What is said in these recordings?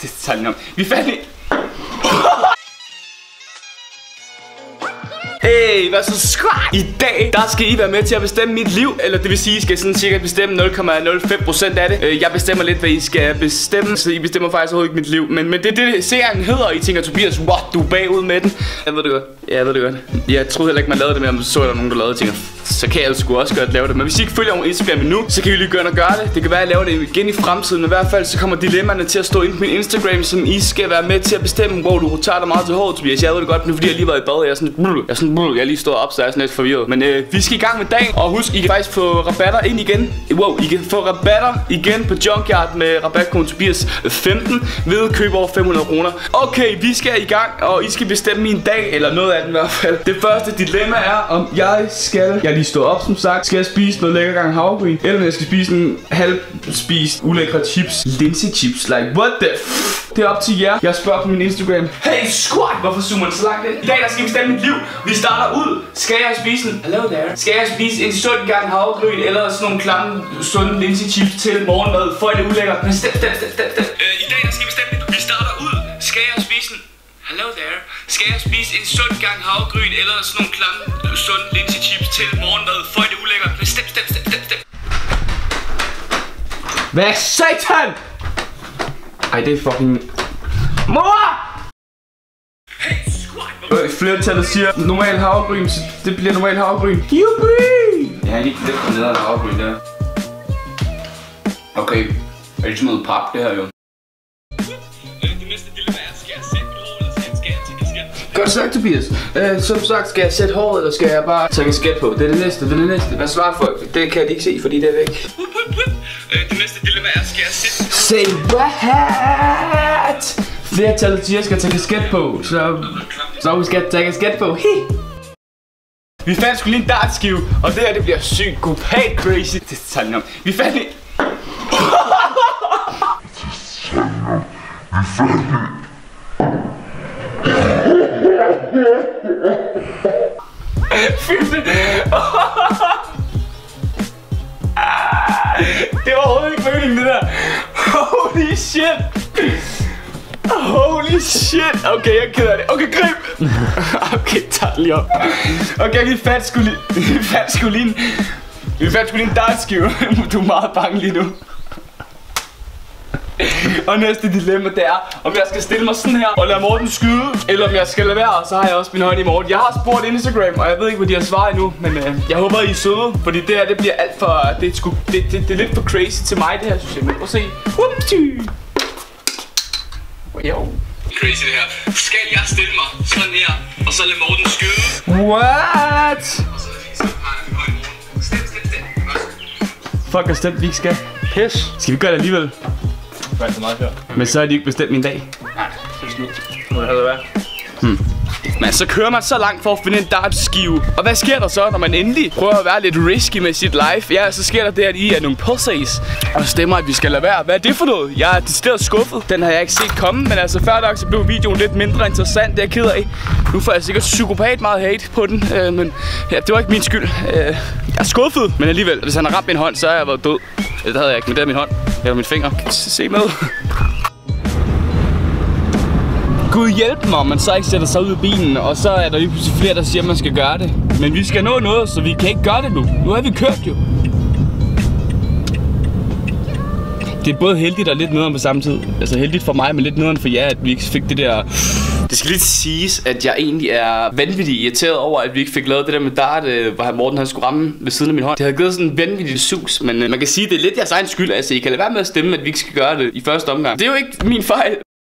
Det tager lige om. Vi fandt en. Hey, hvad så squad? I dag, der skal I være med til at bestemme mit liv. Eller det vil sige, I skal sådan cirka bestemme 0,05% af det. Jeg bestemmer lidt, hvad I skal bestemme. Så I bestemmer faktisk overhovedet ikke mit liv. Men det er det, serien hedder. I tænker, Tobias, what, du er bagud med den. Jeg ved det godt. Ja, jeg ved det godt. Jeg troede heller ikke, man lavede det, men så der nogen, der lavede det. Tænker, så kan jeg sgu også godt lave det. Men hvis I ikke følger mig Instagram endnu, så kan I lige gøre og gøre det. Det kan være, at jeg laver det igen i fremtiden. Men i hvert fald, så kommer dilemmaerne til at stå inde på min Instagram, som I skal være med til at bestemme. Hvor du tager dig meget til hårdt, Tobias. Jeg ved det godt, nu fordi jeg lige var i bad. Jeg er lige stået op, så jeg er sådan lidt forvirret. Men vi skal i gang med dagen. Og husk, I kan faktisk få rabatter ind igen. Wow, I kan få rabatter igen på Junkyard med rabatkoden Tobias 15 ved køb over 500 kroner. Okay, vi skal i gang, og I skal bestemme min dag, eller noget af den i hvert fald. Det første dilemma er, om jeg lige står op, som sagt. Skal jeg spise noget lækker gang havregryn, eller om jeg skal spise en halv spist ulækre chips. Linsechips, like what the Det er op til jer. Jeg spørger på min Instagram. Hey squad, hvorfor zoomer det så langt ind? I dag der skal vi bestemme mit liv. Vi starter ud. Skal jeg spise en hello there? Skal jeg spise en sund gang havregryn, eller sådan nogle klamme sunde linsechips til morgenmad? For det ulækkert. Men stem. I dag der skal vi bestemme mit liv. Vi starter ud. Skal jeg spise en hello there? Skal jeg spise en sund gang havregryn, eller sådan nogle klamme sunde linsechips til morgenmad? For det ulækkert. Men stem. Hvad satan? Ej, det er fucking... Mor! Hey, squad! Flertallet siger normal havregryn, så det bliver normal havregryn. Jubi! Jeg har lige lidt ned af havregryn der. Okay, er det sådan noget pap det her jo? Det næste dilemma er, skal jeg sætte håret, eller skal jeg tage kasket? Godt sagt, Tobias. Som sagt, skal jeg sætte håret, eller skal jeg bare tage kasket på? Det er det næste, Hvad svarer folk? Det kan de ikke se, fordi det er væk. Det næste dilemma er, skal jeg sætte... Say what? Flertallet siger, at jeg skal tage kasket på, så vi skal tage kasket på. Vi fandt sgu lige en dartskive, og det her det bliver psykopat crazy. Det tager lige om. Vi fandt en... Det var overhovedet ikke meningen, det der. Holy shit. Holy shit. Okay, jeg er ked af det. Okay, grib. Okay, tag lige op. Okay, vi fandt sgu lige en dartskive. Du er meget bange lige nu. Og næste dilemma det er, om jeg skal stille mig sådan her og lade Morten skyde, eller om jeg skal lade være, og så har jeg også min hånd i Morten. Jeg har spurgt Instagram, og jeg ved ikke, hvad de har svaret endnu, men jeg håber, I er søde, fordi det her, det bliver alt for... Det er lidt for crazy til mig, det her, synes jeg. Men prøv at se. Jo. Crazy det her. Skal jeg stille mig sådan her, og så lade Morten skyde? What? Og så peger min hånd i Morten. Stem. Fuck, og stemt, vi ikke skal. Pis. Skal vi gøre det alligevel? Men så er de ikke bestemt min dag. Nej, det er slut. Må det have det være. Men så kører man så langt for at finde en dartskive. Og hvad sker der så, når man endelig prøver at være lidt risky med sit life? Ja, så sker der det, at I er nogle pussies og stemmer, at vi skal lade være. Hvad er det for noget? Jeg er decideret skuffet. Den har jeg ikke set komme, men altså før nok så blev videoen lidt mindre interessant. Det er jeg ked af. Nu får jeg sikkert psykopat meget hate på den, men ja, det var ikke min skyld. Jeg er skuffet, men alligevel. Hvis han har ramt min hånd, så har jeg været død. Det havde jeg ikke, men det er min hånd. Jeg har min finger. Kan se med. Gud hjælp mig, om man så ikke sætter sig ud af bilen, og så er der lige pludselig flere, der siger, at man skal gøre det. Men vi skal nå noget, så vi kan ikke gøre det nu. Nu har vi kørt jo. Det er både heldigt og lidt nederen på samme tid. Altså heldigt for mig, men lidt nederen for jer, at vi ikke fik det der... Det skal lige siges, at jeg egentlig er vanvittigt irriteret over, at vi ikke fik lavet det der med dart, hvor Morten han skulle ramme ved siden af min hånd. Det havde givet sådan en vanvittig sus, men man kan sige, at det er lidt jeres egen skyld. Altså, I kan lade være med at stemme, at vi ikke skal gøre det i første omgang. Det er jo ikke min fejl.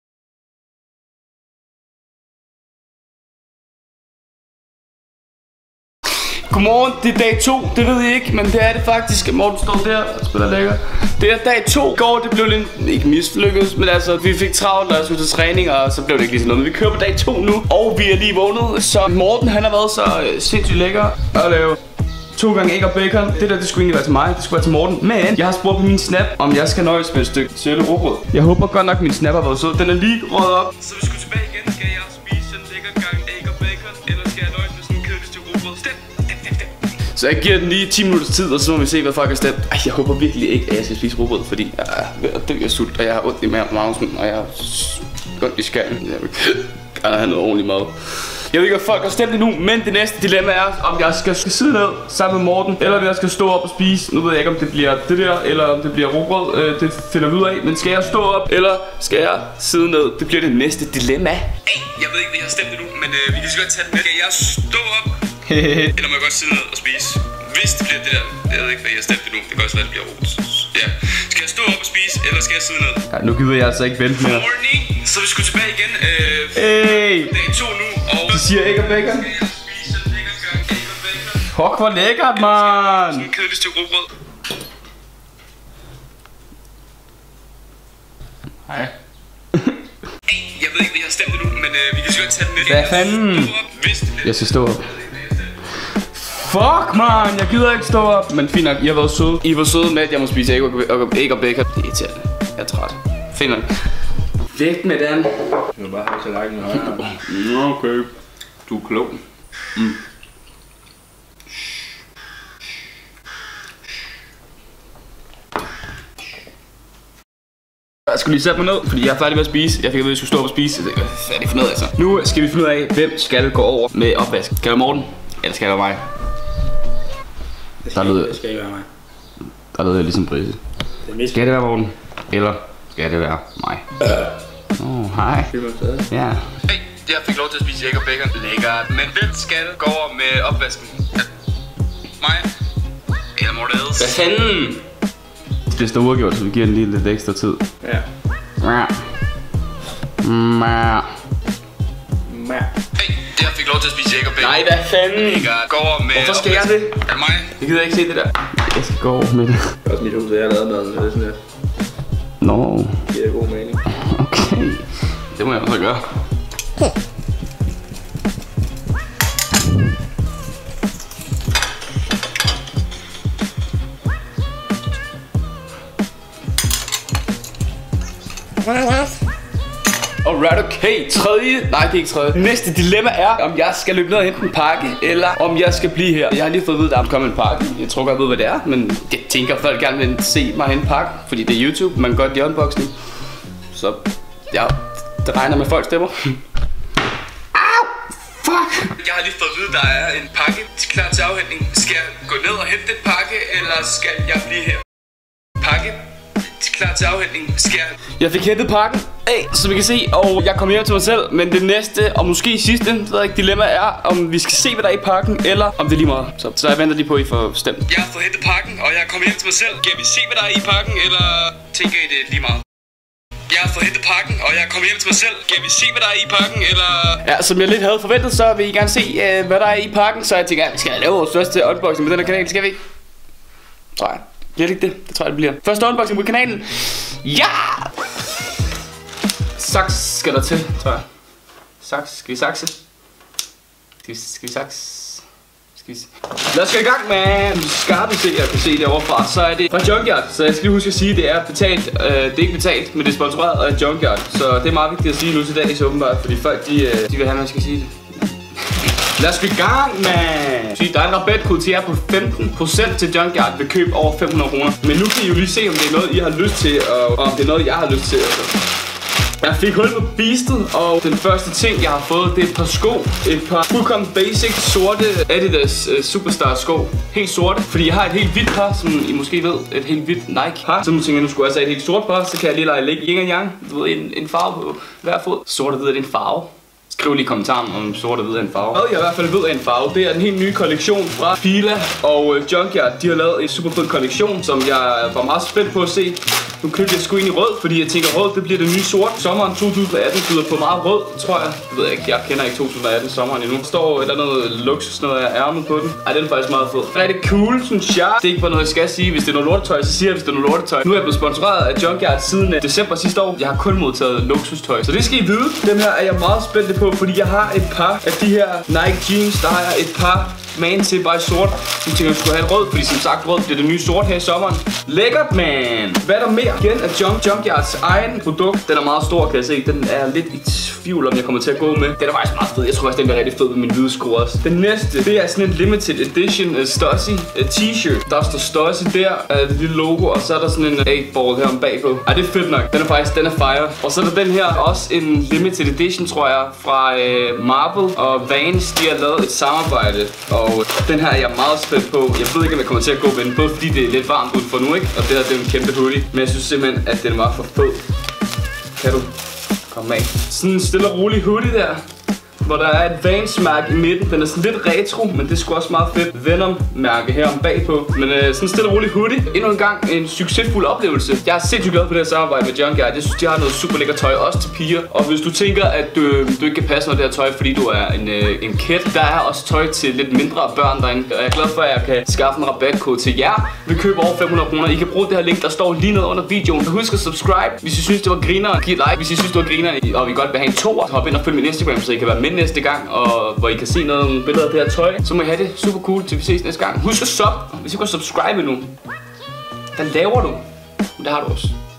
Godmorgen, det er dag 2, det ved I ikke, men det er det faktisk. Morten står der og spiller lækker. Det er dag 2. I går, det blev lidt, ikke mislykket, men altså, vi fik travlt, og jeg skulle til træning, og så blev det ikke lige sådan noget. Men vi kører på dag 2 nu, og vi er lige vågnet. Så Morten, han har været så sindssygt lækker at lave 2 gange æg og bacon. Det der, det skulle egentlig være til mig, det skulle være til Morten. Men jeg har spurgt på min snap, om jeg skal nøjes med et stykke sølle rugbrød. Jeg håber godt nok, min snap har været sød. Den er lige røget op. Så vi skulle tilbage igen. Skal jeg spise en lækker gang æg og bacon, eller skal jeg nøjes med sådan en kedelig stykke rugbrød? Så jeg giver den lige 10 minutters tid, og så må vi se, hvad folk har stemt. Ej, jeg håber virkelig ikke, at jeg skal spise rugbrød, fordi jeg er ved at dø af sult, og jeg har ondt i maven, og jeg har ondt i skallen. Jeg vil gerne have noget ordentligt mad. Jeg ved ikke, hvad folk har stemt endnu, men det næste dilemma er, om jeg skal sidde ned sammen med Morten, eller om jeg skal stå op og spise. Nu ved jeg ikke, om det bliver det der, eller om det bliver rugbrød. Det finder vi ud af. Men skal jeg stå op, eller skal jeg sidde ned? Det bliver det næste dilemma. Hey, jeg ved ikke, hvad jeg har stemt endnu, men vi kan så godt tage det med. Skal jeg stå op, eller må jeg godt sidde ned og spise? Hvis det bliver det der, jeg ved ikke, hvad jeg har stemt endnu. Det kan også være, det bliver rugbrød. Ja. Skal jeg stå op og spise, eller skal jeg sidde ned? Ja, nu gider jeg altså ikke vente mere. Morning. Så vi skulle tilbage igen. Hey. Dag 2 nu. Og så siger æg og bacon. Fuck, hvor lækkert, man. Sådan en kedelig stykke rugbrød. Hej. Jeg ved ikke, hvad jeg har stemt endnu, men vi kan så godt tage den med. Hvad fanden? Jeg skal stå op. Fuck, man. Jeg gider ikke stå op. Men fint nok, I har været søde. I var søde med, at jeg må spise æg og bacon. Det er irriterende. Jeg er træt. Fint nok. Væk med den. Jeg vil bare have tallerkenen højere. Okay. Du er klog. Jeg skulle lige sætte mig ned, fordi jeg er færdig med at spise. Jeg fik at vide, at jeg skulle stå op og spise. Hvad er det for noget, altså? Nu skal vi finde ud af, hvem skal gå over med opvask. Skal det Morten? Eller skal det være mig? Det skal ikke være mig. Der lød jeg ligesom Brisse. Skal det være Morten? Eller skal det være mig? Hej. Ja. Hey, jeg fik lov til at spise æg og bacon. Lækkert. Men hvem skal gå over med opvasken? Mig? Eller Morten? Hvad fanden? Det står uafgjort, så vi giver den lige lidt ekstra tid. Ja. Hey, jeg fik lov til at spise æg og bacon. Nej, hvad fanden? Lækkert. Gå over med. Hvorfor skal jeg det? Er det mig? Jeg gider ikke se det der. Jeg skal gå over med det. Det er også mit hus, jeg har lavet maden, så det er sådan lidt. Nå. Det giver god mening. Okay. Det må jeg også gøre. Alright, okay. Tredje. Nej, det er ikke tredje. Næste dilemma er, om jeg skal løbe ned og hente en pakke, eller om jeg skal blive her. Jeg har lige fået at vide, at der kommer en pakke. Jeg tror godt, jeg ved, hvad det er, men jeg tænker, at folk gerne vil se mig hente en pakke, fordi det er YouTube. Man kan godt lide unboxing. Så ja, det regner med, folk stemmer. Au! Fuck! Jeg har lige fået at vide, at der er en pakke klar til afhentning. Skal jeg gå ned og hente den pakke, eller skal jeg blive her? Pakke klar til afhentning. Jeg fik hentet pakken af, som vi kan se, og jeg kommer hjem til mig selv. Men det næste, og måske sidste, ved jeg ikke, dilemma er, om vi skal se, hvad der er i pakken, eller om det er lige meget. Så jeg venter lige på, at I får stemt. Jeg har fået hentet pakken, og jeg kommer hjem til mig selv. Skal vi se, hvad der er i pakken, eller tænker I det lige meget? Jeg har fået hentet pakken, og jeg kommer hjem til mig selv. Skal vi se, hvad der er i pakken, eller... Ja, som jeg lidt havde forventet, så vil I gerne se, hvad der er i pakken. Så jeg tænker, at vi skal lave vores første unboxing på den her kanal, skal vi ikke? Tror jeg. Bliver det ikke det? Det tror jeg, det bliver. Første unboxing på kanalen. Ja! Saks skal der til, tror jeg. Saks. Skal vi sakse? Skal vi saks? Lad os gå i gang med skarpe se, jeg kan se det overfra. Så er det fra Junkyard. Så jeg skal lige huske at sige, at det er betalt. Det er ikke betalt, men det er sponsoreret af Junkyard. Så det er meget vigtigt at sige nu til dag, så åbenbart. Fordi folk, de vil have, at man skal sige det. Lad os gå i gang, man! Der er en rabatkode til jer på 15% til Junkyard ved køb over 500 kroner. Men nu kan I jo lige se, om det er noget, I har lyst til, og om det er noget, jeg har lyst til. Altså. Jeg fik hul på beastet, og den første ting, jeg har fået, det er et par sko. Et par fuldkommen basic sorte Adidas Superstar sko. Helt sorte, fordi jeg har et helt hvidt par, som I måske ved. Et helt hvidt Nike par. Så nu tænker jeg, nu skulle jeg have et helt sort par, så kan jeg lige lege ligge yin og yang. Du ved, en farve på hver fod. Sort og hvid er det en farve. Skriv lige i kommentaren, om sort og hvid er en farve. Hvad jeg i hvert fald ved er en farve, det er den helt nye kollektion fra Fila og Junkyard. De har lavet en super fed kollektion, som jeg var meget spændt på at se. Nu købte jeg sgu ind i rød, fordi jeg tænker rød, det bliver det nye sort. Sommeren 2018 byder på meget rød, tror jeg. Det ved jeg ikke, jeg kender ikke 2018 sommeren endnu. Der står et eller andet luksus, noget af ærmet på den. Ej, den er faktisk meget fed. Rigtig cool, synes jeg. Det er ikke bare noget, jeg skal sige. Hvis det er noget lortetøj, så siger jeg, hvis det er noget lortetøj. Nu er jeg blevet sponsoreret af Junkyard siden december sidste år. Jeg har kun modtaget luksustøj, så det skal I vide. Dem her er jeg meget spændt på, fordi jeg har et par af de her Nike jeans. Der har jeg et par man til bare i sort. Jeg tænker, jeg skulle have et rød, fordi som sagt rød bliver det nye sort her i sommeren. Lækkert, man! Hvad er der mere? Igen er Junkyards egen produkt. Den er meget stor, kan jeg se. Den er lidt i tvivl om jeg kommer til at gå med. Den er faktisk meget fed. Jeg tror faktisk, den bliver rigtig fed med min hvide sko også. Den næste, det er sådan en limited edition Stussy t-shirt. Der står Stussy der, det lille logo, og så er der sådan en 8-ball her om bagpå. Ej, det er fedt nok. Den er fire. Og så er der den her, også en limited edition, tror jeg, fra Marvel og Vans. De har lavet et samarbejde, og den her er jeg meget spændt på. Jeg ved ikke, om jeg kommer til at gå med den, både fordi det er lidt varmt udenfor nu, ikke? Og det her, det er en kæmpe hoodie. Men jeg synes simpelthen, at den var for fed. Kan du komme af? Sådan en stille og rolig hoodie der, hvor der er et Vans-mærke i midten. Den er sådan lidt retro, men det er sgu også meget fedt. Venom-mærke her om bagpå. Men sådan en stille og rolig hoodie. Endnu en gang en succesfuld oplevelse. Jeg er sindssygt glad på det her samarbejde med Junkyard. Jeg synes, de har noget super lækker tøj, også til piger. Og hvis du tænker, at du ikke kan passe noget af det her tøj, fordi du er en kid, der er også tøj til lidt mindre børn derinde. Og jeg er glad for, at jeg kan skaffe en rabatkode til jer. Vi køber over 500 kroner. I kan bruge det her link, der står lige nede under videoen. Husk at subscribe, hvis I synes, det var griner. Giv et like, hvis I synes, det var griner, og vi godt vil have en toer. Hop ind og følg min Instagram, så I kan være med næste gang, og hvor I kan se nogle billeder af det her tøj. Så må I have det super cool, til vi ses næste gang. Husk at sub, hvis I kan subscribe nu. Hvad laver du? Det har du også.